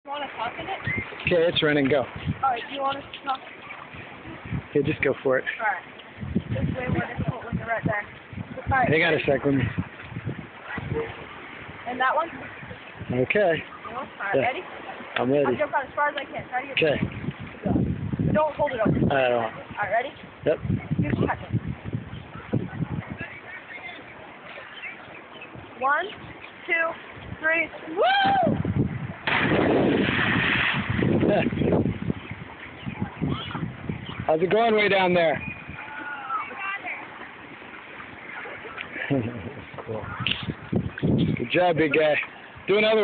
You want to talk in it? Okay, it's running. Go. Alright, you want us to talk? Okay, just go for it. Alright. It's way more difficult when you're right there. Alright. Hang on a sec. Let me. And that one? Okay. Alright, Yeah. ready? I'm ready. I'll jump out as far as I can. Try to get Okay. But don't hold it over. I don't. Alright, ready? Yep. You catch it. 1, 2, 3. Woo! How's it going way down there? Cool. Good job, big guy. Do another